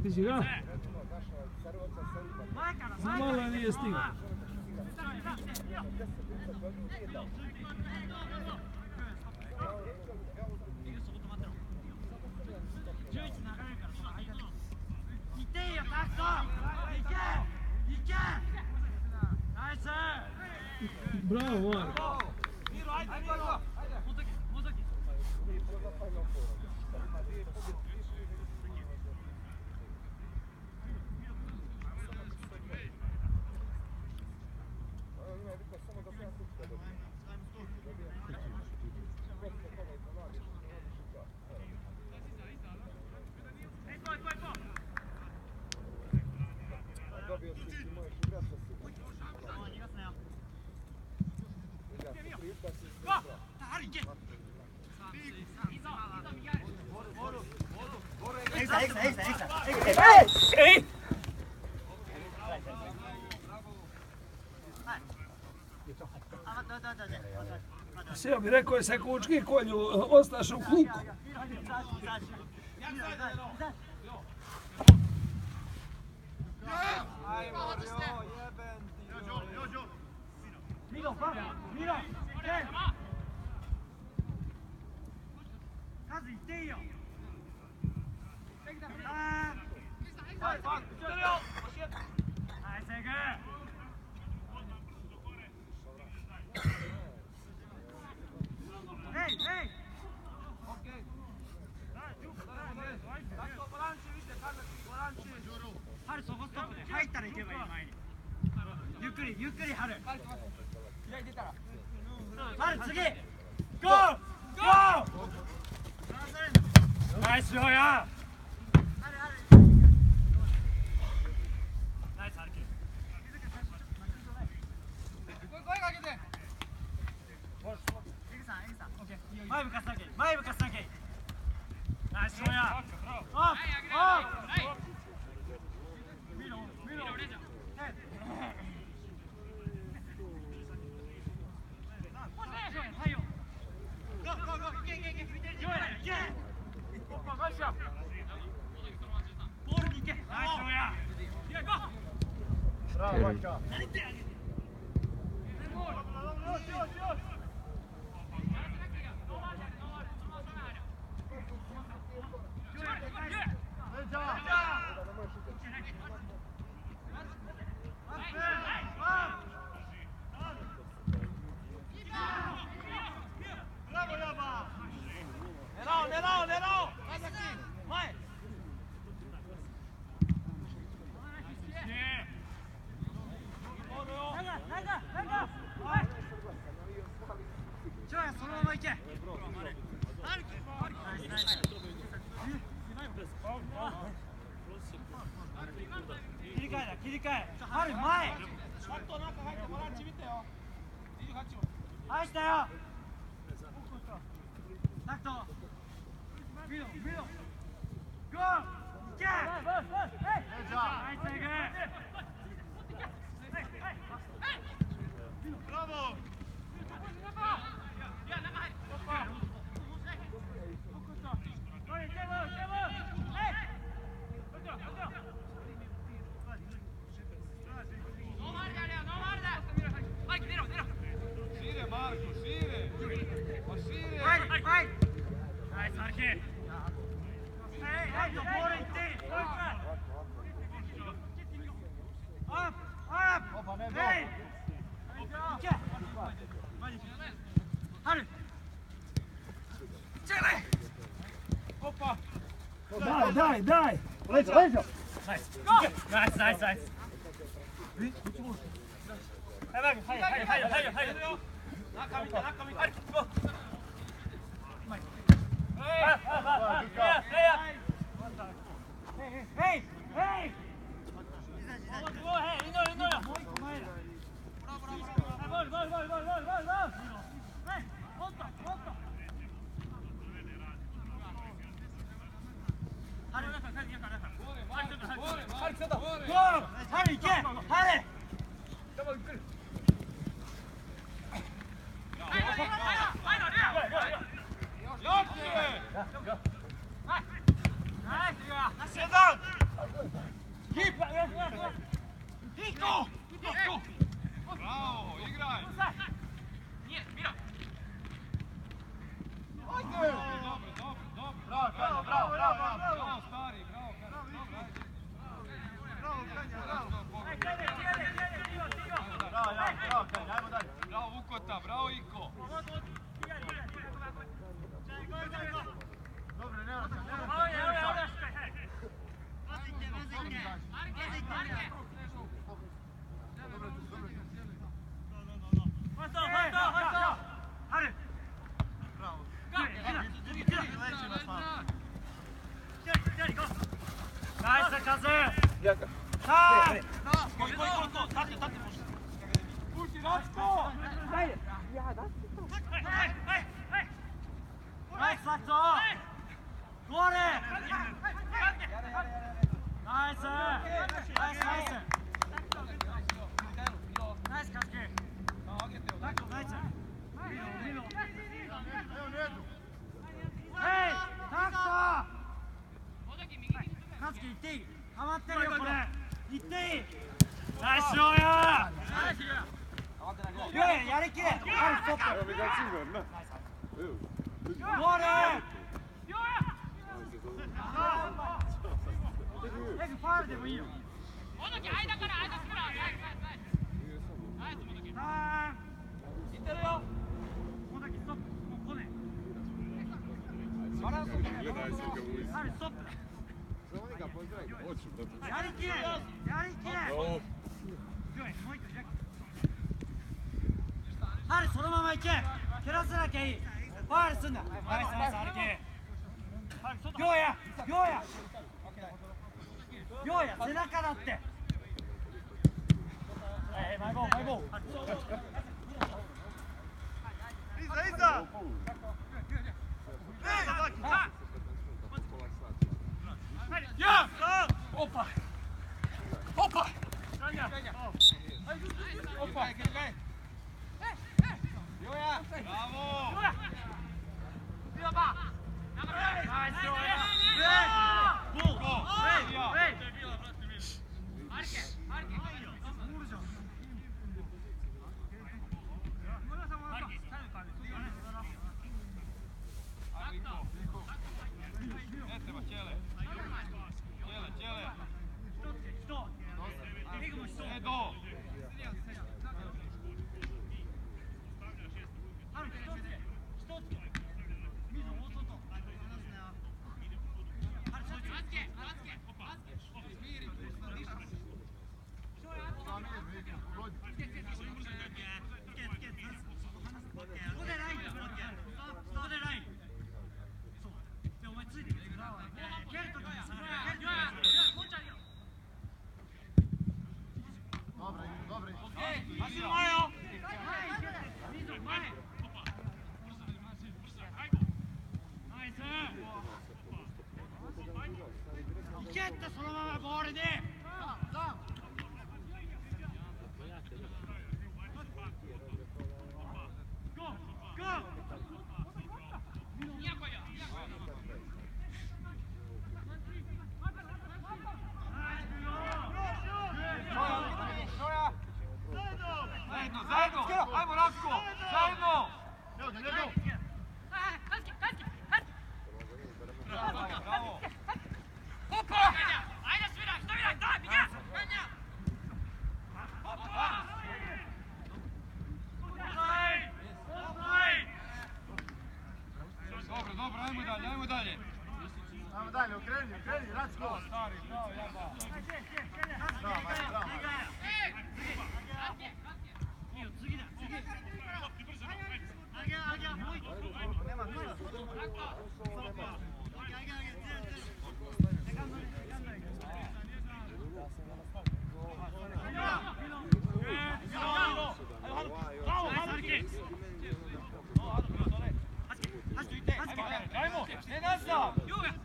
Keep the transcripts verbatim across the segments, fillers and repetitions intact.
Ti si ga? Zamalo nije stigao. Bravo, Marko. Sve bi rekao je se kučki kolju, ostaš u kluku. ゆっくりゆっくり春。春次。ゴーゴー。ナイスよや。ナイス春樹。声かけて。前向かすだけ。前向かすだけ。ナイスよや。オフオフ。見ろ見ろ。切り替え春前ちょっと中入ってボランチ見てよにじゅうはちも愛したよタクト見ろ見ろゴーいけナイスエグブラボーいや中入る Daj, daj, daj! Leđo, leđo! Nice! Nice, nice, nice! Hajde, hajde, hajde, hajde, hajde, hajde! Naka見て、naka見て! Hajde, go! Hej, hej, hej! Gå, hej, in då, in då! Boll, boll, boll, boll, boll, boll, boll! Nej, åtta, åtta! Harry, Harry, Harry, ge! Harry! Sedan! Niko! Niko! Bravo, igraj! Nije, Miro! Dobro, dobro, dobro. Bravo, bravo, bravo, bravo, bravo! Bravo, stari, bravo, bravo, dobro, ajde. Bravo, Kanja, bravo! Bravo, Jan, bravo, Kanja, ajmo dalje! Bravo, Vukota, bravo, Iko! Dobro, ne vraćam, ne vraćam, ne vraćam! Nice, Kaze! Jaka. Taj! Koji, koji, koji, koji, tate, tate, može. Pusti, Račko! Dajde. Ja, da. Nice, Laco! Gore! Nice! Nice, nice! Nice, Kaške! Nice! Hej! Tako! Kaške, i ti! Hamateri oko ne! I ti! Nice, Joja! Joja, Jariki! Ajde, stopaj! Evo mi ga cimer, ne? Evo. Gore! Neki par idemo i Onogi, ajde gara, ajde skora, ajde, ajde, ajde. Time! Intervju! Onogi, stop, kone. Gledaj se ga u isti. Ajde, stop! Samo ga pozdravi. Hoću, da. Jarike! Jarike! O, Joj, mojte, čekaj. Ajde, そのまま行け蹴らせなきゃいいファウルすんなナイスナイス歩け行や行や行や背中だってえー、マイボールマイボールいいぞいいぞ Ja! Opa! Opa! Opa! Joja! Bravo! Nice, Joja! Go! Go! Hey! Ne treba, ćele. Ćele, ćele. Ne do. Zajedno! Ajmo, Rasko! Zajedno! Bravo! Ajde, sviraj, sviraj, daj, bježi! Dobro, dobro, ajmo dalje, ajmo dalje. Ajmo dalje, okreni, okreni, Račko! Stari, bravo, jaba. Bravo, bravo. Ajmo, ne nastav!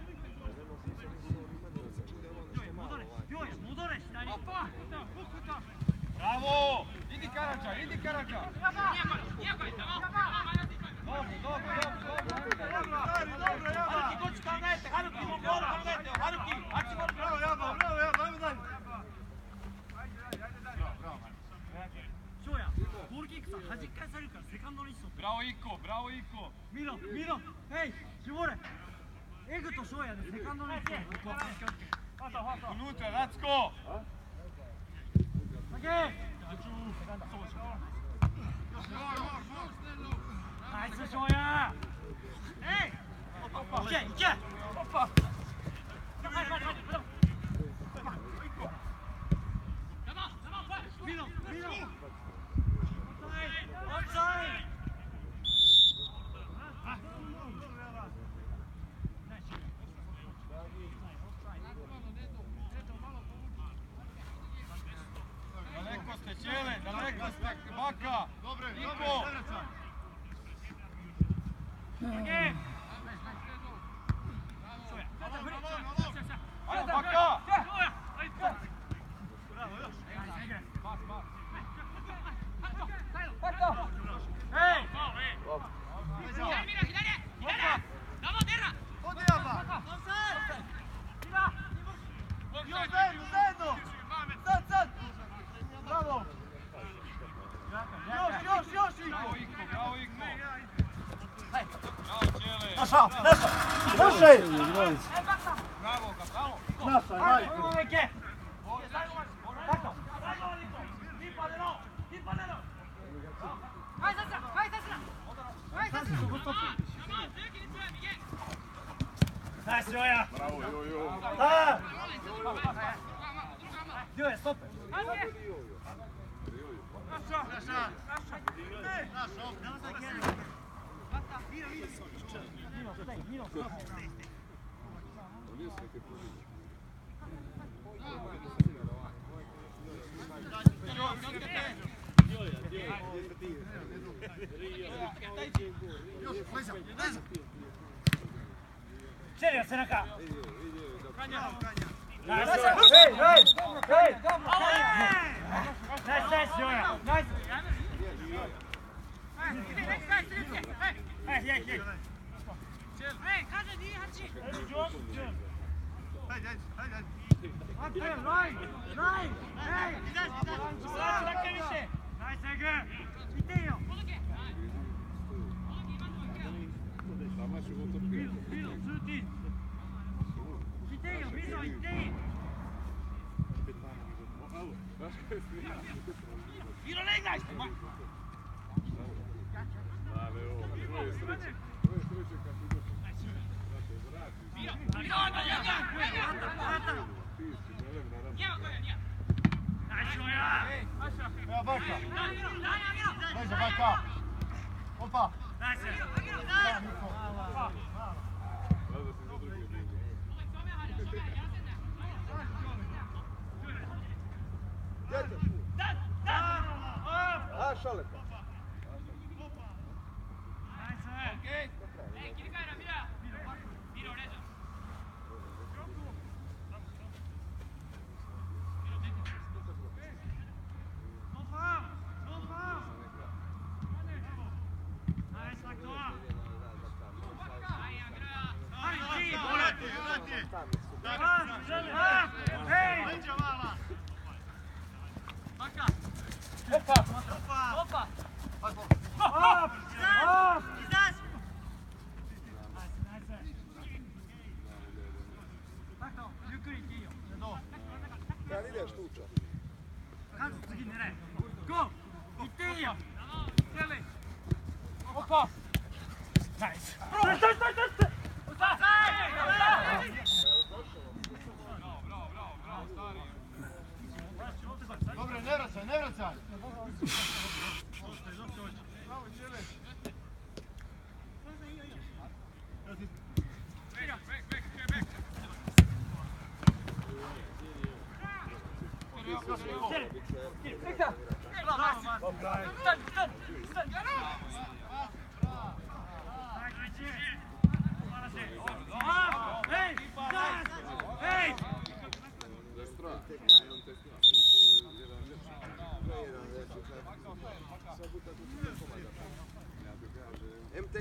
Bravo! Idi Karadža, idi Karadža! Dobro, dobro, dobro, dobro. Haruki, doći kao najete, Haruki, mogu ovo kao najete, Haruki, Haruki, bravo, jaba, bravo, jaba, ajmo dalje. bravo Iko. Milo, Milo, hej, Živore! Ego to svoja, ne secondo non c'è. Unutra, Racko! Okej! Nice svoja! Hej! Idzie, idzie! Milo, Milo! Outside! Daleko ste, Čele, daleko ste, Baka! Iko! Okej! Ajde, Baka! Hej! Mira, Hilaria! Hilaria! Vamos, terra! Još zajedno, zajedno! Sad, sad! Bravo! Još, još, još Bravo Iko! Iko, bravo Iko! Hej! Bravo Čele! Naša, naša! Našaj! Bravo ga, bravo! Našaj, hajde! Uvijek! Tako! Ti padeno! Ti padeno! Vai, Sasra! Vai, Sasra! Vai, Sasra! Vamos, dragi ni tvoje, Miguel! Daj se Joja! Bravo, jo, jo. Da! Druga mala! Gdje je, stope! Ajde! Naša! Naša! Naša! Naša! Mino, stej, Mino, stej! Nije se neke pružiti. Serio, se naka! Kanja! Hej, hej! Hej! Nice, nice, Joja! Nice! Hej, hej, hej! Ej, kaže nije hači! Hajde, hajde, hajde! Ante, line! Line! Hej! Izađi, više! Nice, Ege! Ideo! Sama života prije. Bilo, žuti! Ideo, Bilo, ideo! Znaš kaj si ja? Bilo, ne igraj! Ale ovo, ovo je sreće. Ovo je sreće kad ti došli. Znate, vratiš. Bilo, Bilo, Bilo! Ti si melem, naravno. Njema koja, njema! Nice, Joja! Evo Baka! Daj, Miro, daj, Miro! Daj za Baka! Opa! Nice! Miro, daj! Znaš da si za druge bilo. A, šaleta! Ej, Kirikajra, mira! Miro, ređa! No fam! No fam! Nice, Laktoa! Aj, Agra! Aj, ti! Vrati, vrati! Hej! Baka! Opa! Opa! Up! Up! Izađi! Tako, Jukuri, Kijo. Kad ideš tuča? Kako se gine, re? Go! I Kijo! Cijeli! Opa! Nice! Staj, staj, staj, staj!